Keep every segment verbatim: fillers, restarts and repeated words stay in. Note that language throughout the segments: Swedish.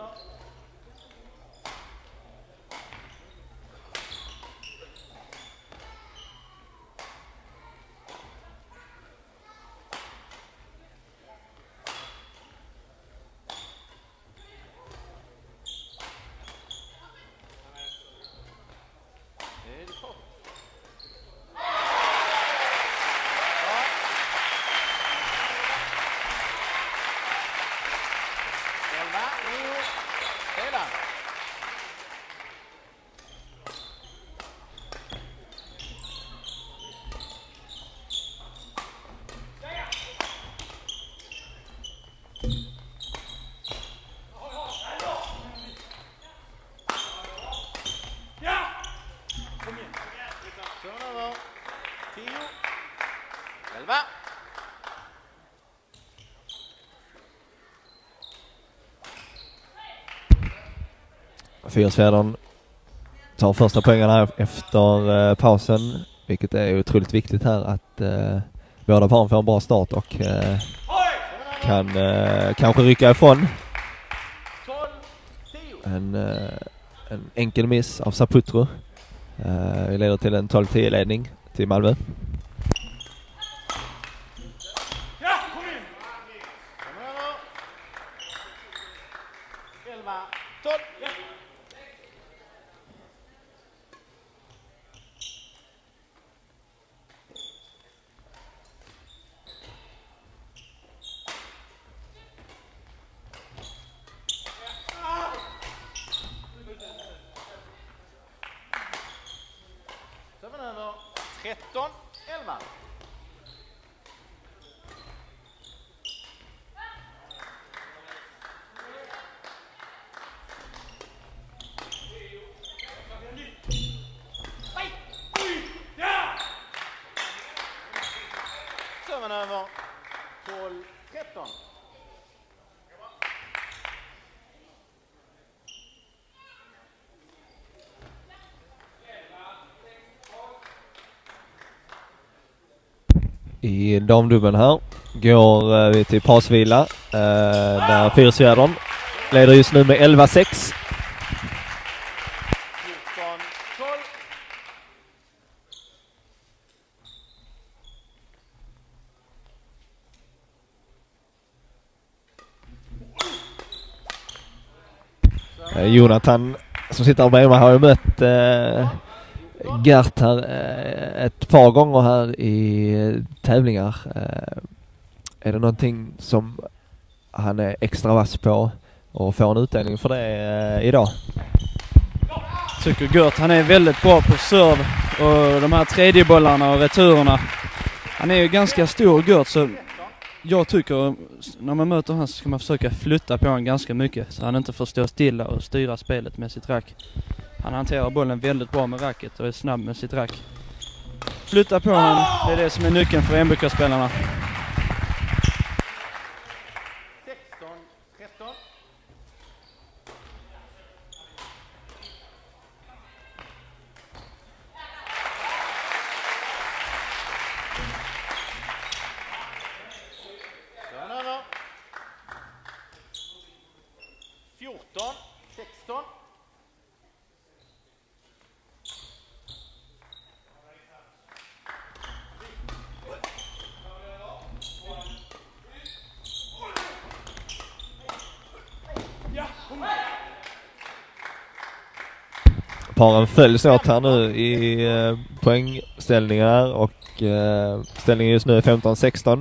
Fyrsvärden tar första poängen här efter eh, pausen, vilket är otroligt viktigt här att eh, båda paren får en bra start och eh, kan eh, kanske rycka ifrån. En, eh, en enkel miss av Saputro eh, leder till en tolv tio ledning till Malmö. tretton elva. Serven över tolv tretton. I damdubben här går vi till pausvila eh, där Fyrsvärden leder just nu med elva sex. Eh, Jonathan som sitter här bredvid mig har ju mött eh, Gert här eh, ett par gånger här i eh, tävlingar. Eh, är det någonting som han är extra vass på och får en utdelning för det eh, idag? Tycker Gert, han är väldigt bra på serv och de här tredje bollarna och returerna. Han är ju ganska stor Gert, så jag tycker när man möter honom så ska man försöka flytta på honom ganska mycket så han inte får stå stilla och styra spelet med sitt rack. Han hanterar bollen väldigt bra med racket och är snabb med sitt rack. Flytta på honom, det är det som är nyckeln för M B K-spelarna. sexton tretton. Serven över. fjorton sexton. Paren följs åt här nu i eh, poängställningar och eh, ställningen just nu är femton sexton.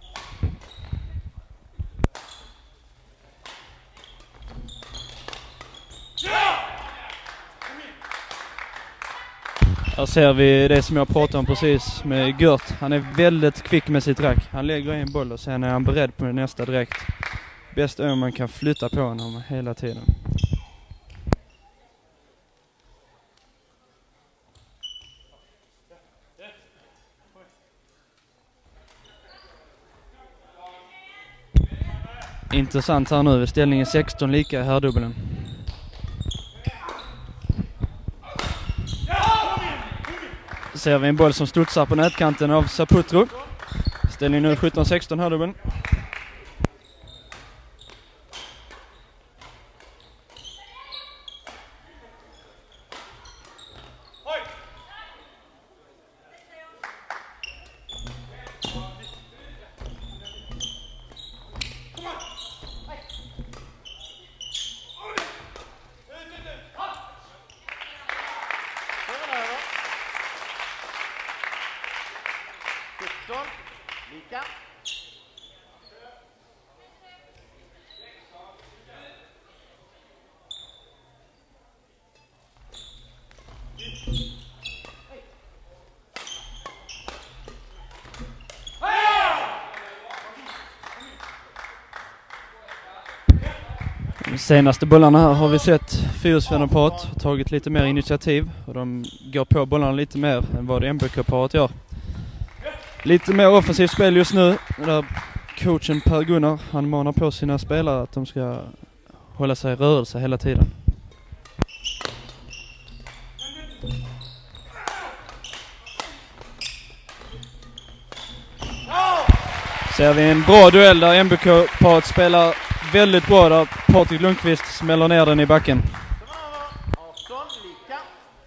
Här ser vi det som jag pratade om precis med Gert. Han är väldigt kvick med sitt rack. Han lägger en boll och sen är han beredd på nästa direkt. Bäst är om man kan flytta på honom hela tiden. Intressant här nu, ställningen sexton lika här dubbeln. Ser vi en boll som studsar på nätkanten av Saputro. Ställningen nu sjutton sexton här dubbeln. Senaste bollarna här har vi sett Fyrhjulsvännerparet har tagit lite mer initiativ och de går på bollarna lite mer än vad M B K-paret gör. Lite mer offensivt spel just nu. Där coachen Per Gunnar, han manar på sina spelare att de ska hålla sig i rörelse hela tiden. Ser vi en bra duell där M B K-paret spelar väldigt bra där Patrik Lundqvist smäller ner den i backen. arton lika.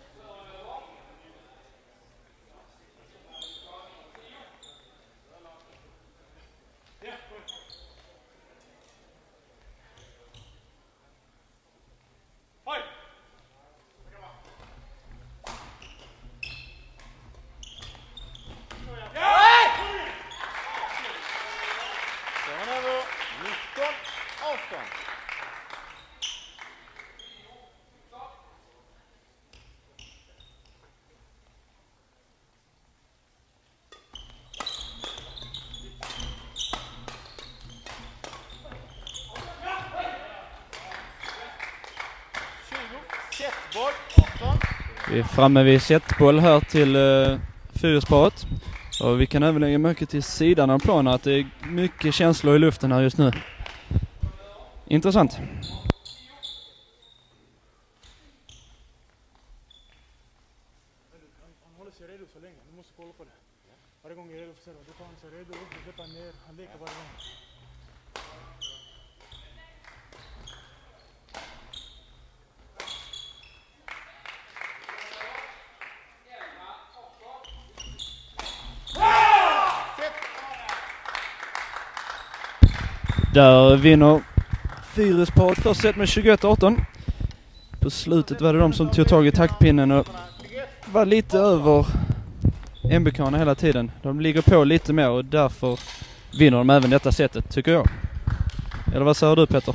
Serven över nitton arton. tjugo, setboll, arton. Vi är framme vid setboll här till uh, Fyrhjulsparet. Och vi kan även lägga märke till sidan av planen att det är mycket känslor i luften här just nu. Intressant. Han håller sig redo så länge. Du måste kolla på det. Varje gång jag är redo för server, då tar han sig redo. Då släpper han ner. Han leker varje gång. Där vinner Fyrhjulsparet först set med tjugoett arton. På slutet var det de som tog tag i taktpinnen och var lite över M B K:na hela tiden. De ligger på lite mer och därför vinner de även detta setet, tycker jag. Eller vad säger du, Petter?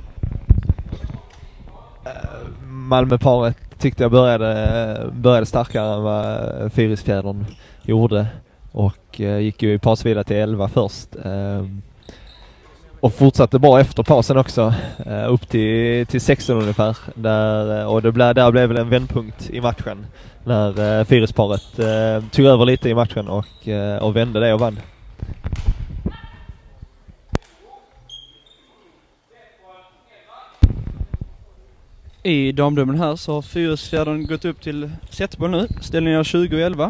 Malmöparet tyckte jag började, började starkare än vad Fyrhjulsfjädern gjorde. Och eh, gick ju i pausvila till elva först. Eh, och fortsatte bra efter pausen också. Eh, upp till, till sexton ungefär. Där, och det blev, där blev väl en vändpunkt i matchen. När eh, Fyrhjulsparet eh, tog över lite i matchen och, eh, och vände det och vann. I damdubbeln här så har Fyrhjulsfjädern gått upp till setboll nu. Ställningen är tjugo elva.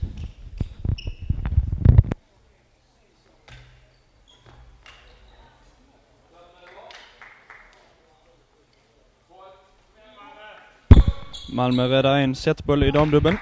Malmö räddar en setboll i damdubbeln.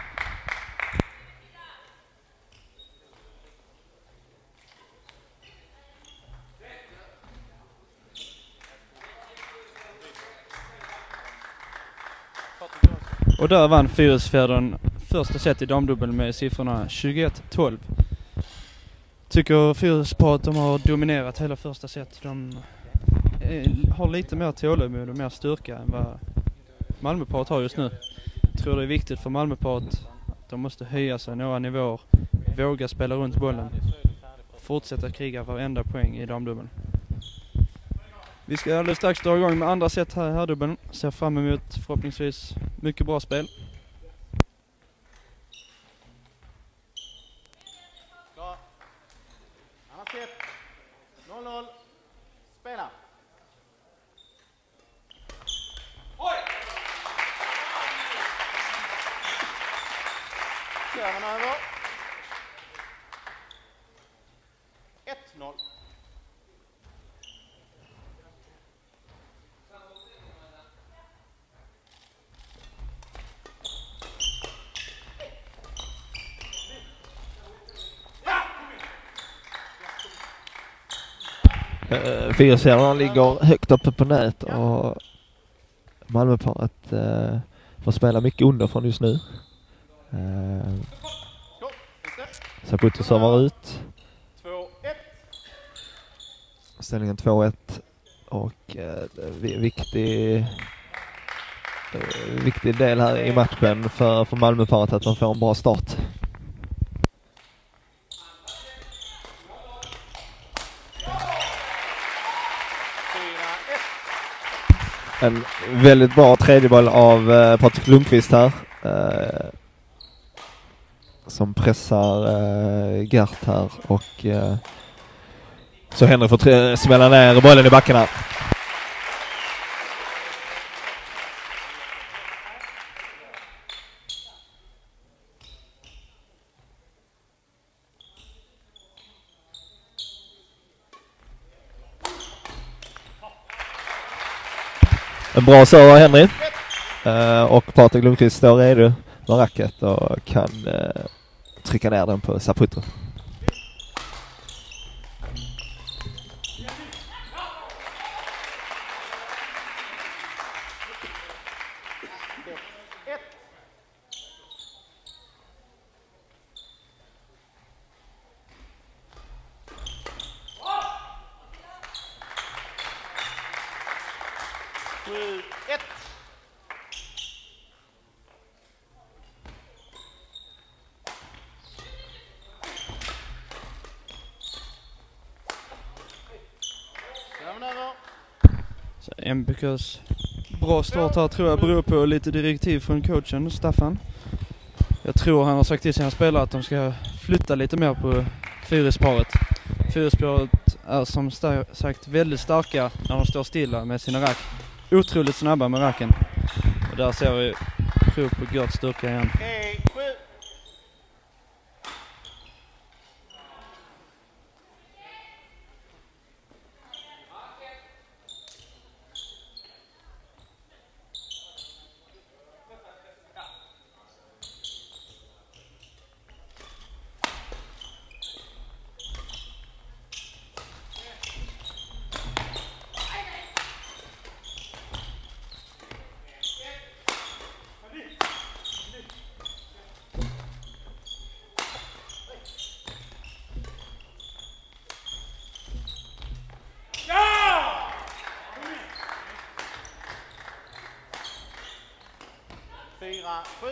Och där vann Fyrhjulsfjädern första set i damdubbeln med siffrorna tjugoett tolv. Tycker Fyrhjulsparet de har dominerat hela första set. De är, har lite mer tålamod och mer styrka än vad Malmöparet har just nu. Jag tror det är viktigt för Malmöparet att de måste höja sig några nivåer, våga spela runt bollen, fortsätta kriga varenda poäng i damdubbeln. Vi ska alldeles strax dra igång med andra set här i herrdubbeln. Ser fram emot förhoppningsvis mycket bra spel. Klar. Annat set. noll noll. Spela. Serven över. ett noll. Uh, Fyrhjulsfjädrarna ligger högt uppe på nät och Malmöparet uh, får spela mycket underifrån just nu. Uh, Saputo servar ut. två ett. Ställningen två ett och uh, viktig uh, viktig del här i matchen för, för Malmöparet att de får en bra start. En väldigt bra tredje boll av eh, Patrik Lundqvist här. Eh, som pressar eh, Gert här och eh, så Henrik får tre- smälla ner bollen i backen här. En bra serve av Henry. Uh, och Patrik Lundqvist står redo med racket och kan uh, trycka ner den på Saputo. sju ett. Så M B K:s bra start här tror jag beror på lite direktiv från coachen Staffan. Jag tror han har sagt till sina spelare att de ska flytta lite mer på fyrisparet. Fyrisparet är som sta- sagt väldigt starka när de står stilla med sina rack. Otroligt snabba med racken. Och där ser vi prov på Gerts styrka igen. Okej, sju. Fyra, sju.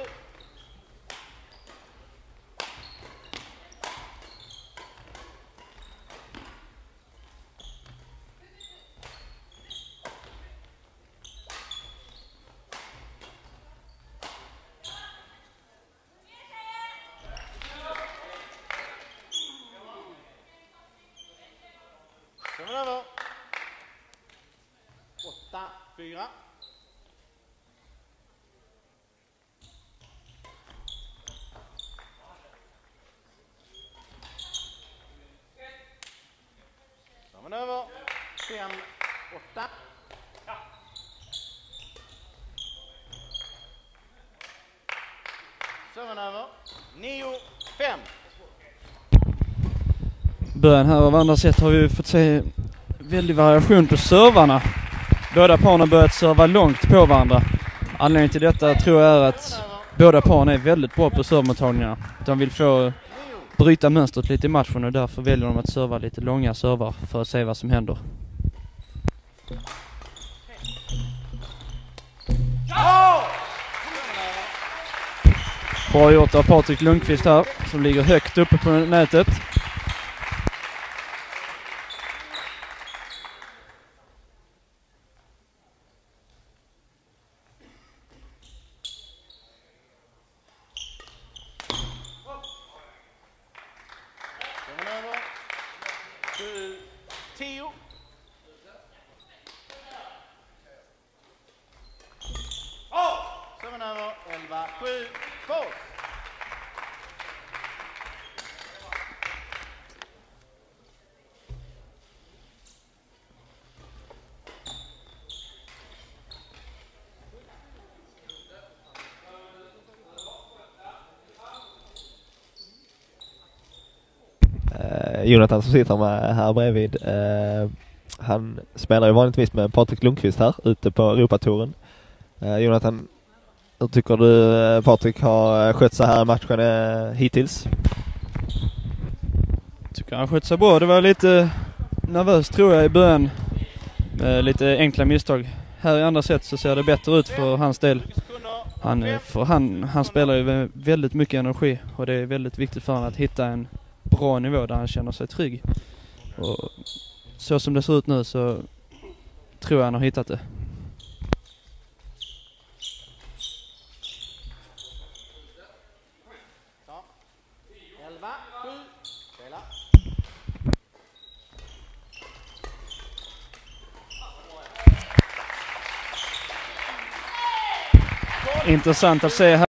Kommer över. Åtta, fyra. Kommer över. Fem, åtta. Serven över. Nio, fem. Början här av andra set har vi fått se väldig variation på servarna. Båda paren har börjat serva långt på varandra. Anledningen till detta tror jag är att båda paren är väldigt bra på servmottagningarna. De vill få bryta mönstret lite i matchen och därför väljer de att serva lite långa servar för att se vad som händer. Bra gjort av Patrik Lundqvist här som ligger högt uppe på nätet. Sju, tio. Serven över. Elva, sju, två. Jonathan som sitter med här bredvid, eh, han spelar ju vanligtvis med Patrik Lundqvist här ute på Europatouren. eh, Jonathan, hur tycker du eh, Patrik har skött sig här i matchen eh, hittills? Tycker han skött sig bra. Det var lite nervös tror jag i början med lite enkla misstag. Här i andra set så ser det bättre ut för hans del. Han, för han, han spelar ju med väldigt mycket energi och det är väldigt viktigt för honom att hitta en bra nivå där han känner sig trygg. Och så som det ser ut nu så tror jag han har hittat det. Intressant att se här.